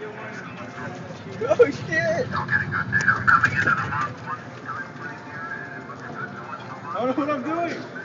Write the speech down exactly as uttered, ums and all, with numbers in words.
Oh shit! I don't know what I'm doing!